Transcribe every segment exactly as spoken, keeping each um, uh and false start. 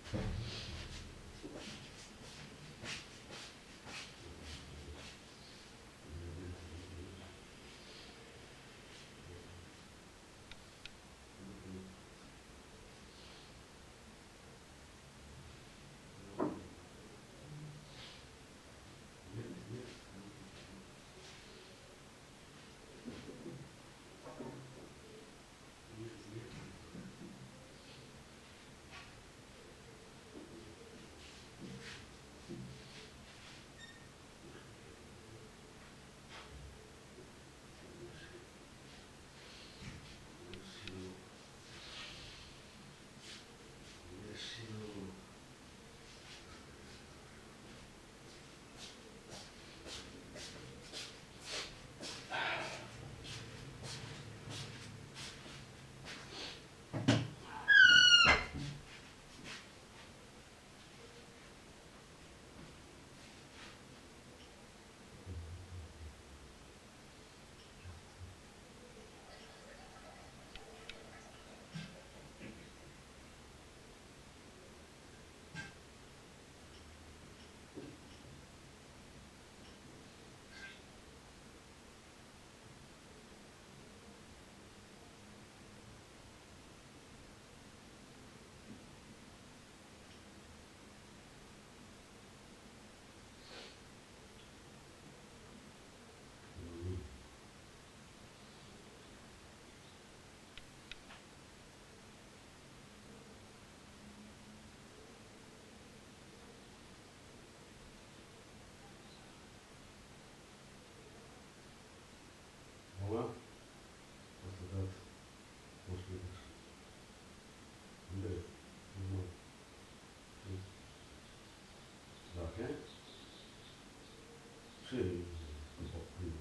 Sì, un po' più...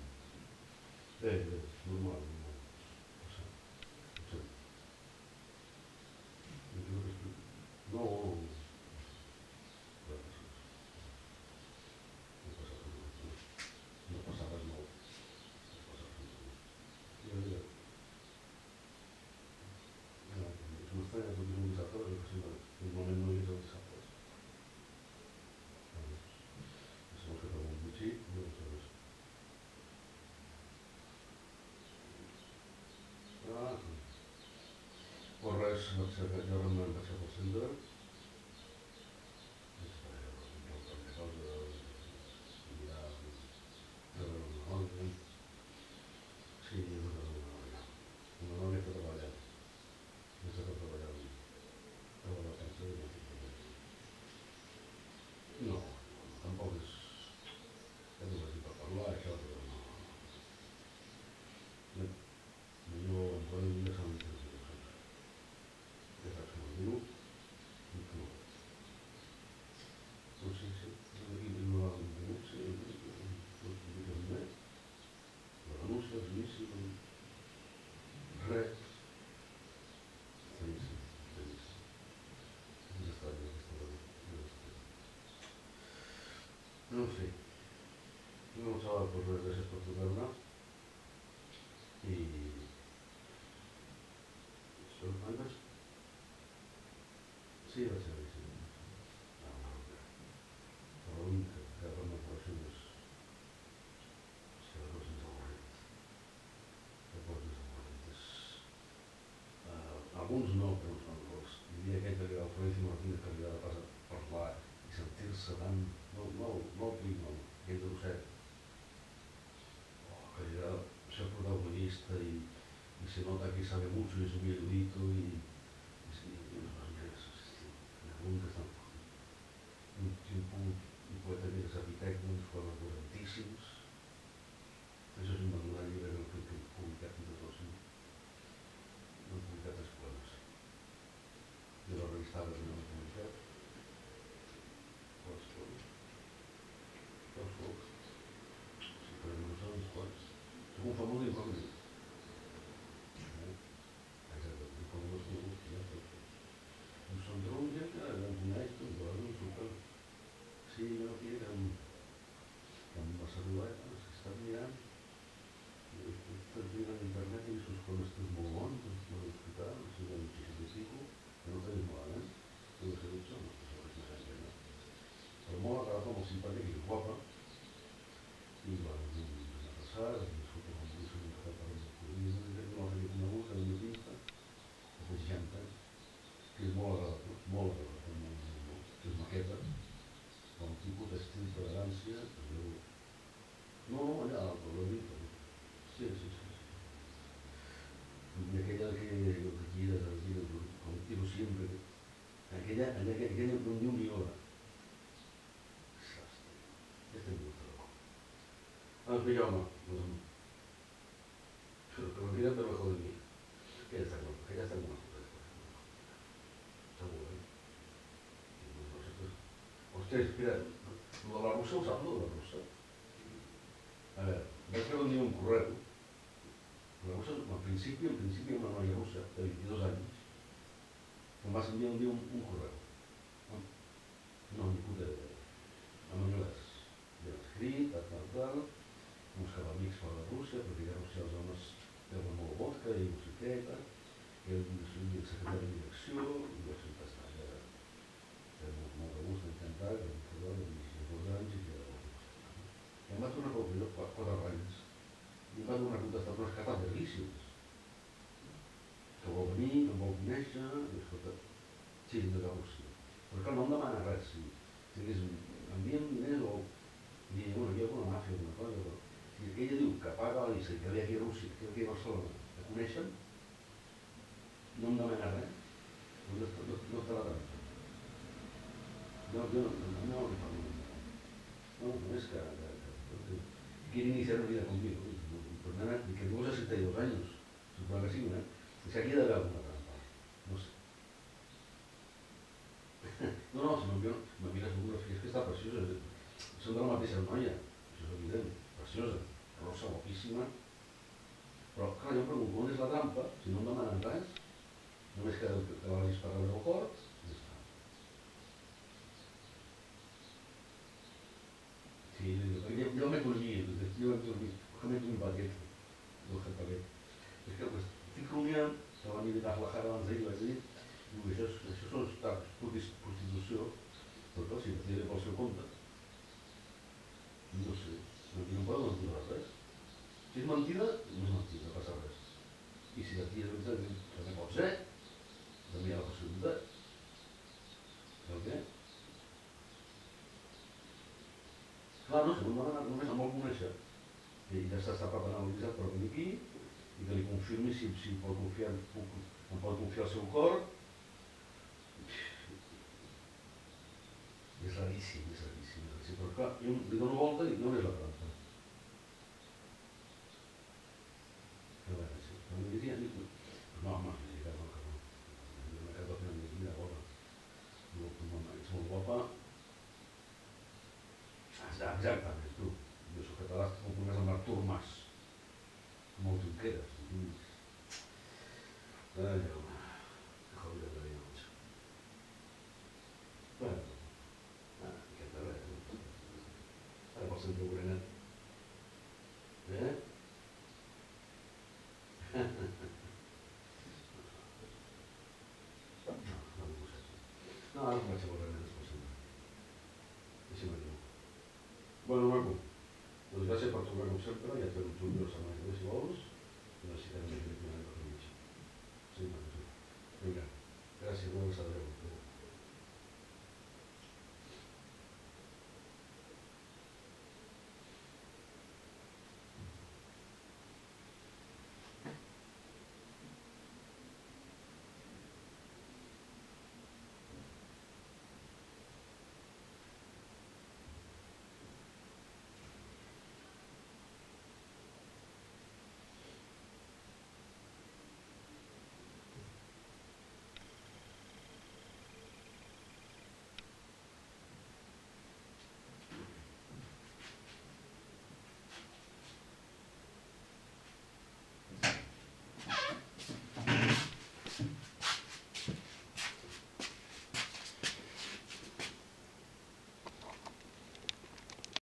Eh, eh, normale, normale. Sì, sì. Mi giuro che più... No, no, no. Guarda, sì, sì. Non passava nulla. Non passava nulla. Non passava nulla. Io vedo, sono stato bisogno di sapere perché non è noioso di sapere. Sono che avevo un B C, io non so adesso. Ah, vorrei essere che già non mi faceva sentire. Le cose di là, oggi, sì, io non avevo una nonna che lavorava, non so cosa lavorava, avevo la canzone, no, tampoco è dove si può parlare, certo, no. Io un po' di vita sono intensivo, sempre. Io faccio un minuto, un minuto. Non si sì, il nuovo minuto, sì, lo dico a me, la musica, benissimo, re, benissimo, benissimo. Cosa sta bene questa cosa? Non sì, non so per adesso per tornare e solo quando sì, va a essere sì. No, no, però l'unica che avrà prossimo se la cosa insomma, le cose insomma, alguns no, però els, diria aquell que li va oferir Martínez que li va passar a parlar i sentir-se tan, no, no, no el clima, aquell de l'Ocet, oh, que li va ser protagonista i, y se nota que sabe mucho y es muy erudito y, y, y, y unas cosas que me preguntas tan un, un, un poeta que és arquitecte, uns poemes dolentíssims. Això és un manual llibre que he publicat entre tots, no he publicat els poemes. De la revista de la comunitat, els poemes, els pocs, si per no són uns quants. Som un famós incògnit. Exacte, un famós incògnit, ja tot. Un sondrunge que el coneix, un poema, un super. Sí, jo no tinc que em va saludar, s'està mirant, estàs mirant a internet i sus con estos molt bons, els pots explicar, els seus anys seixanta i pico, que no tens malament, que no sé simpàtica i guapa, i bueno, vam abraçar, vam escoltar com vull ser un cafè per un cosí, no l'havia conegut, era una pinta, que té seixanta anys, que és molt agradable, molt agradable, molt, molt, molt, que és maqueta, però un tipus d'estil d'elegància, que es veu... No, no, allà, al Lorito. Sí, sí, sí. Y aquella que lo que quieras, así, contigo siempre. Aquella, aquella, aquella no ni un viola. Este me gusta loco. Ah, pues yo no. Pero que me miran debajo de mí. Que ya está con, que ya está con una puta después. Está bueno. Ustedes, mira, lo de la rusa, ¿usas lo de la rusa? A ver, ves que un día un correo. La russa, al principi, en principi una noia russa de vint-i-dos anys, em va enviar un dia un, un correu. No, ni puta idea. En anglès. Ja escrit, tal, tal, tal, buscava amics per la Rússia, perquè ja a Rússia els homes beuen molt vodka i no sé què, tal, que era un secretari de direcció, i vaig contestar, ja era molt, molt de gust, encantat, que em feia vint-i-dos anys i que era molt de gust. I em va tornar per allò quatre ratlles. I em va donar una contestar unes cartes bellíssimes, que vol venir, que em vol conèixer, i escolta, sí, de la Rússia. Però clar, no em demana res, si digués, envia'm diners o dir, bueno, hi ha alguna màfia, alguna cosa, però si ella diu que paga la llista i que ve aquí a Rússia, que ve aquí a Barcelona, que coneixen, no em demana res, no, no, no està la trampa. No, jo no, no, no, no, no, no es que, que, que, que quiere iniciar una vida conmigo. Pues nada, que tengo sesenta y dos años, supongo que sí, ¿no? O sea, aquí debe haber alguna trampa, no sé. No, no, si me mires algunes que és que està preciosa, són de la mateixa noia, això és evident, preciosa, rosa, guapíssima, però clar, jo em pregunto, on és la trampa, si no em demanen res, només que, que la vagis per l'aeroport, i ja està. Sí, jo, jo me dormia, jo me dormia. Comento un paquet, dos paquet. És que estic rumiant, que van invitar a Flajara abans d'ahir, vaig dir, diu, això, això és prostitució, però clar, si tira pel seu compte. No sé, no poden mentir res. Si és mentida, no és mentida, no passa res. I si la tia és veritat, també pot ser, també hi ha la possibilitat. El què? Clar, no sé, només em vol conèixer. I ja s'està preparant el visat per venir aquí i que li confirmi si, si pot confiar, puc, em pot confiar el seu cor. És raríssim, és raríssim, és raríssim. Però clar, jo li dono volta i no és la trampa. Que va, sí. Però em diria, no, home, li diria que no, que no. Una casa fent amb mi, de bona. Ets molt guapa. Exactament, tu. Jo soc català, com coneix amb Artur Mas, molt Junqueras. Ai, home, que jodida de dia, macho. Bueno, ah, aquest de res. Ara pel centre Morenet. Eh? No, no m'ho sé. No, ara em vaig a Morenet després sempre. Deixa'm dir-ho. Bueno, maco. Doncs gràcies per trucar com sempre, ja et faré un xull de la setmana que ve si vols, i necessitem més directament per fer mig. Sí, maco, sí. Vinga, gràcies, no us adeu.